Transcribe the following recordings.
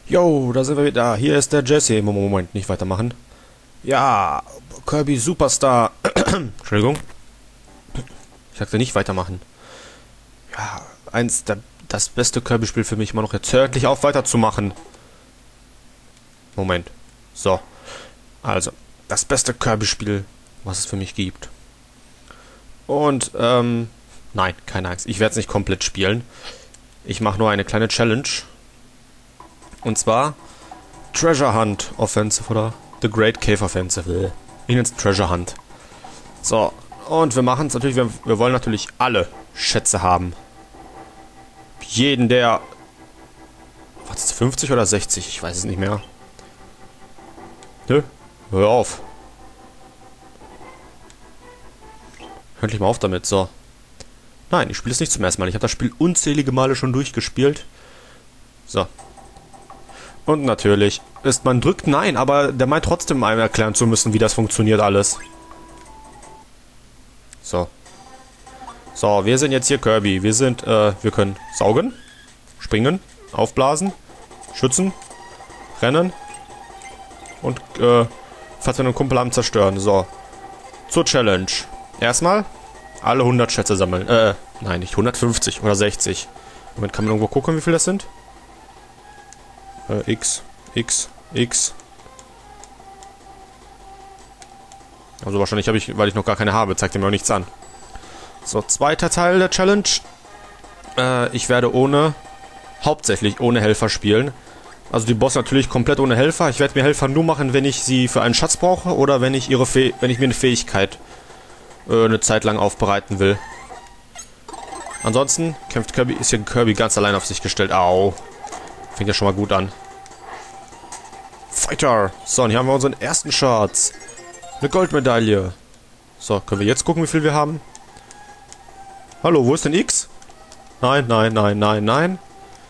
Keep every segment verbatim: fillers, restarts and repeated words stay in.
Jo, da sind wir wieder. Hier ist der Jesse. Moment, nicht weitermachen. Ja, Kirby Superstar. Entschuldigung. Ich sagte nicht weitermachen. Ja, eins der, das beste Kirby-Spiel für mich immer noch jetzt. Hör endlich auf, weiterzumachen. Moment. So. Also, das beste Kirby-Spiel, was es für mich gibt. Und, ähm, nein, keine Angst. Ich werde es nicht komplett spielen. Ich mache nur eine kleine Challenge. Und zwar Treasure Hunt Offensive oder The Great Cave Offensive. Ich nenne es Treasure Hunt. So, und wir machen es natürlich, wir, wir wollen natürlich alle Schätze haben. Jeden, der... Was ist fünfzig oder sechzig? Ich weiß es nicht mehr. Nö, hör auf. Hör endlich mal auf damit, so. Nein, ich spiele es nicht zum ersten Mal. Ich habe das Spiel unzählige Male schon durchgespielt. So. Und natürlich ist man drückt Nein, aber der meint trotzdem einem erklären zu müssen, wie das funktioniert alles. So. So, wir sind jetzt hier Kirby. Wir sind, äh, wir können saugen, springen, aufblasen, schützen, rennen und, äh, falls wir einen Kumpel haben, zerstören. So. Zur Challenge. Erstmal alle hundert Schätze sammeln. Äh, nein, nicht hundertfünfzig oder sechzig. Moment, kann man irgendwo gucken, wie viel das sind? Äh, X, X, X. Also wahrscheinlich habe ich, weil ich noch gar keine habe, zeigt er mir auch nichts an. So, zweiter Teil der Challenge. Äh, ich werde ohne, hauptsächlich ohne Helfer spielen. Also die Boss natürlich komplett ohne Helfer. Ich werde mir Helfer nur machen, wenn ich sie für einen Schatz brauche oder wenn ich ihre Fäh wenn ich mir eine Fähigkeit äh, eine Zeit lang aufbereiten will. Ansonsten kämpft Kirby, ist hier Kirby ganz allein auf sich gestellt. Au. Fängt ja schon mal gut an. Fighter. So, und hier haben wir unseren ersten Schatz. Eine Goldmedaille. So, können wir jetzt gucken, wie viel wir haben? Hallo, wo ist denn X? Nein, nein, nein, nein, nein.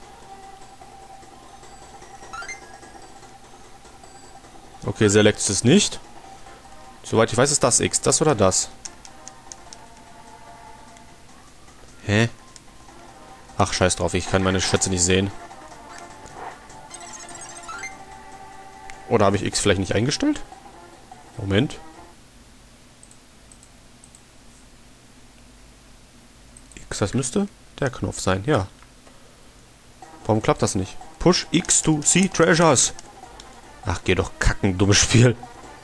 Okay, Select ist es nicht. Soweit ich weiß, ist das X. Das oder das? Hä? Ach, scheiß drauf, ich kann meine Schätze nicht sehen. Oder habe ich X vielleicht nicht eingestellt? Moment. X, das müsste der Knopf sein, ja. Warum klappt das nicht? Push X to see treasures. Ach, geh doch kacken, dummes Spiel.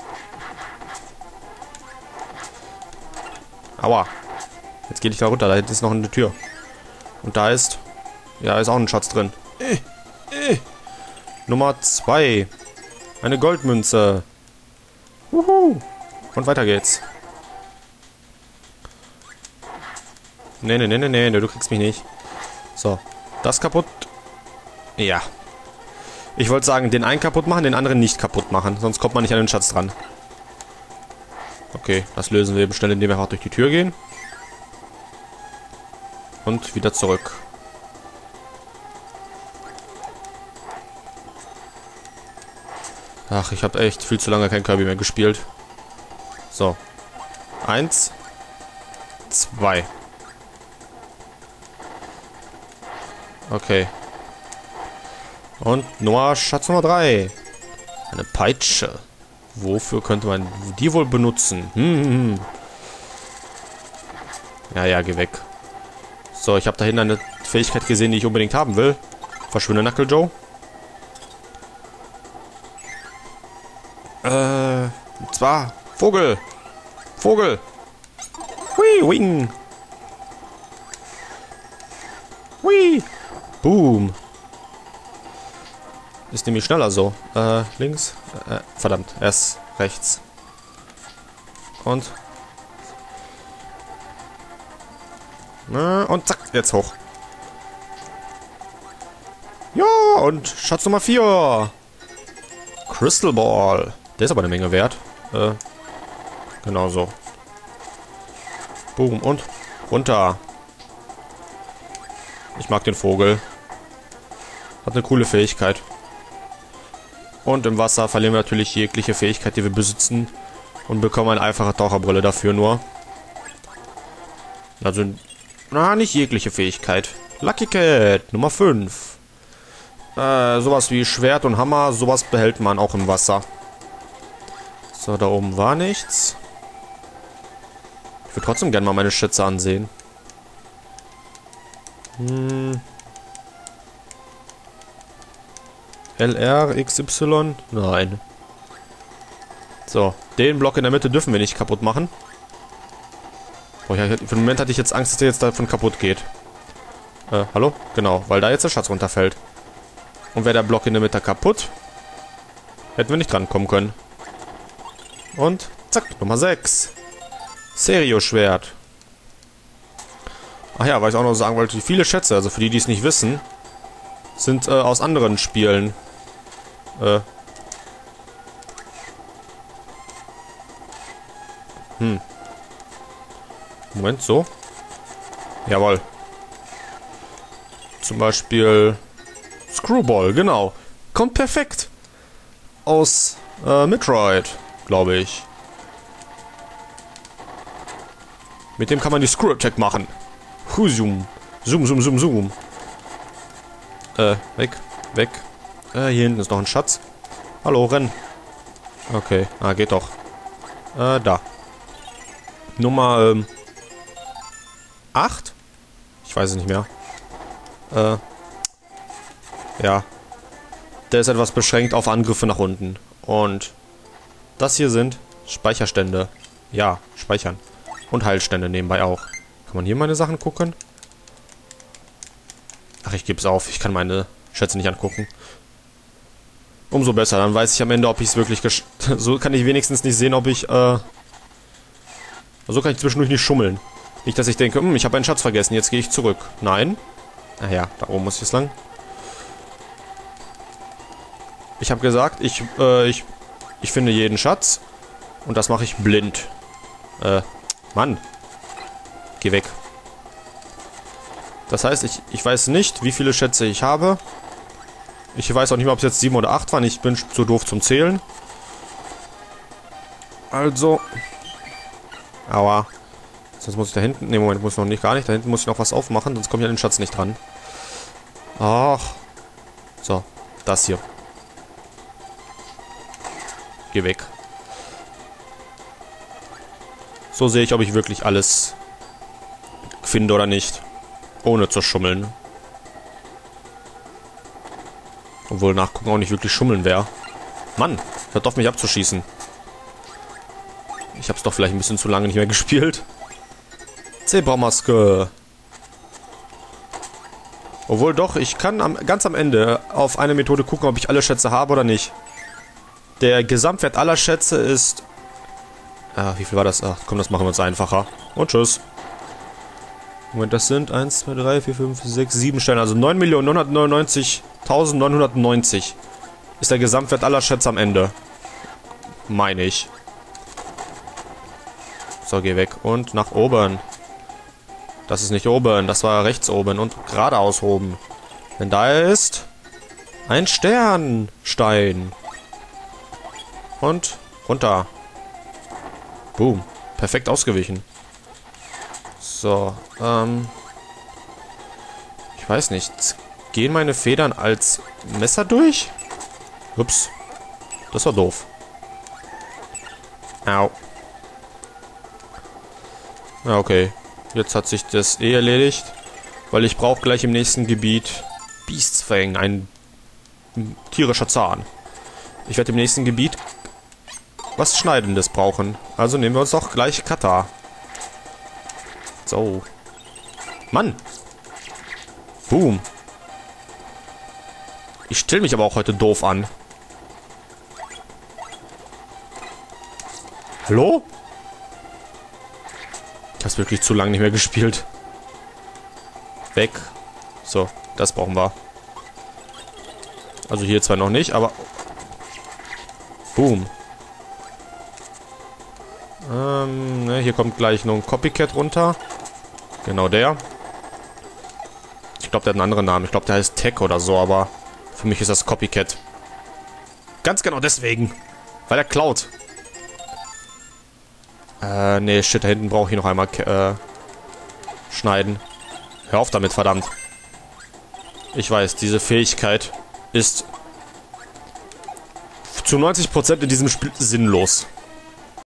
Aua. Jetzt gehe ich da runter, da hinten ist noch eine Tür. Und da ist... Ja, ist auch ein Schatz drin. Äh, äh. Nummer zwei. Eine Goldmünze. Wuhu. Und weiter geht's. Nee, nee, nee, nee, nee, du kriegst mich nicht. So. Das kaputt. Ja. Ich wollte sagen, den einen kaputt machen, den anderen nicht kaputt machen. Sonst kommt man nicht an den Schatz dran. Okay, das lösen wir eben schnell, indem wir einfach durch die Tür gehen. Und wieder zurück. Ach, ich habe echt viel zu lange kein Kirby mehr gespielt. So. Eins. Zwei. Okay. Und Nummer, Schatz Nummer drei. Eine Peitsche. Wofür könnte man die wohl benutzen? Hm, hm, hm. Ja, ja, geh weg. So, ich habe da hinten eine Fähigkeit gesehen, die ich unbedingt haben will. Verschwinde, Knuckle Joe. Äh, und zwar Vogel. Vogel. Hui, wing. Hui. Boom. Ist nämlich schneller so. Äh, links. Äh, verdammt. Erst rechts. Und. Äh, und zack. Jetzt hoch. Ja, und Schatz Nummer vier. Crystal Ball. Der ist aber eine Menge wert. Äh, genau so. Boom. Und runter. Ich mag den Vogel. Hat eine coole Fähigkeit. Und im Wasser verlieren wir natürlich jegliche Fähigkeit, die wir besitzen. Und bekommen eine einfache Taucherbrille dafür nur. Also, na, nicht jegliche Fähigkeit. Lucky Cat, Nummer fünf. Äh, sowas wie Schwert und Hammer, sowas behält man auch im Wasser. So, da oben war nichts. Ich würde trotzdem gerne mal meine Schätze ansehen. Hm. L R, X Y? Nein. So, den Block in der Mitte dürfen wir nicht kaputt machen. Oh, ja, für den Moment hatte ich jetzt Angst, dass der jetzt davon kaputt geht. Äh, hallo? Genau, weil da jetzt der Schatz runterfällt. Und wäre der Block in der Mitte kaputt, hätten wir nicht drankommen können. Und zack, Nummer sechs. Serio-Schwert. Ach ja, weil ich auch noch sagen wollte, viele Schätze, also für die, die es nicht wissen, sind äh, aus anderen Spielen. Äh. Hm. Moment, so. Jawohl. Zum Beispiel Screwball, genau. Kommt perfekt aus äh, Metroid, glaube ich. Mit dem kann man die Screw Attack machen. Husum. Zoom, zoom, zoom, zoom. Äh, weg, weg. Äh, hier hinten ist noch ein Schatz. Hallo, renn. Okay, ah, geht doch. Äh, da. Nummer, ähm, acht? Ich weiß es nicht mehr. Äh, ja. Der ist etwas beschränkt auf Angriffe nach unten. Und das hier sind Speicherstände. Ja, speichern. Und Heilstände nebenbei auch. Kann man hier meine Sachen gucken? Ach, ich gebe es auf. Ich kann meine Schätze nicht angucken. Umso besser. Dann weiß ich am Ende, ob ich es wirklich gesch... So kann ich wenigstens nicht sehen, ob ich, äh... So kann ich zwischendurch nicht schummeln. Nicht, dass ich denke, hm, ich habe einen Schatz vergessen, jetzt gehe ich zurück. Nein. Ach ja, da oben muss ich jetzt lang. Ich habe gesagt, ich, äh, ich, ich finde jeden Schatz. Und das mache ich blind. Äh, Mann. Geh weg. Das heißt, ich, ich weiß nicht, wie viele Schätze ich habe. Ich weiß auch nicht mehr, ob es jetzt sieben oder acht waren. Ich bin zu doof zum Zählen. Also. Aua. Sonst muss ich da hinten... Ne, Moment, muss ich noch nicht, gar nicht. Da hinten muss ich noch was aufmachen, sonst komme ich an den Schatz nicht dran. Ach. So, das hier. Geh weg. So sehe ich, ob ich wirklich alles finde oder nicht. Ohne zu schummeln. Obwohl nachgucken auch nicht wirklich schummeln wäre. Mann, hört auf mich abzuschießen. Ich hab's doch vielleicht ein bisschen zu lange nicht mehr gespielt. Zebramaske. Obwohl doch, ich kann am, ganz am Ende auf eine Methode gucken, ob ich alle Schätze habe oder nicht. Der Gesamtwert aller Schätze ist... Ah, wie viel war das? Ach, komm, das machen wir uns einfacher. Und tschüss. Moment, das sind eins, zwei, drei, vier, fünf, sechs, sieben Sterne. Also neun Millionen neunhundertneunundneunzigtausendneunhundertneunzig ist der Gesamtwert aller Schätze am Ende. Meine ich. So, geh weg. Und nach oben. Das ist nicht oben, das war rechts oben. Und geradeaus oben. Denn da ist ein Sternstein. Und runter. Boom. Perfekt ausgewichen. So, ähm... ich weiß nicht. Gehen meine Federn als Messer durch? Ups. Das war doof. Au. Ja, okay. Jetzt hat sich das eh erledigt. Weil ich brauche gleich im nächsten Gebiet Beastfang, ein tierischer Zahn. Ich werde im nächsten Gebiet was Schneidendes brauchen. Also nehmen wir uns doch gleich Kata. So. Mann. Boom. Ich stelle mich aber auch heute doof an. Hallo? Ich habe wirklich zu lange nicht mehr gespielt. Weg. So, das brauchen wir. Also hier zwar noch nicht, aber... Boom. Ähm, ne, hier kommt gleich noch ein Copycat runter. Genau der. Ich glaube, der hat einen anderen Namen. Ich glaube, der heißt Tech oder so, aber für mich ist das Copycat. Ganz genau deswegen. Weil er klaut. Äh, ne, shit, da hinten brauche ich noch einmal äh, schneiden. Hör auf damit, verdammt. Ich weiß, diese Fähigkeit ist zu neunzig Prozent in diesem Spiel sinnlos.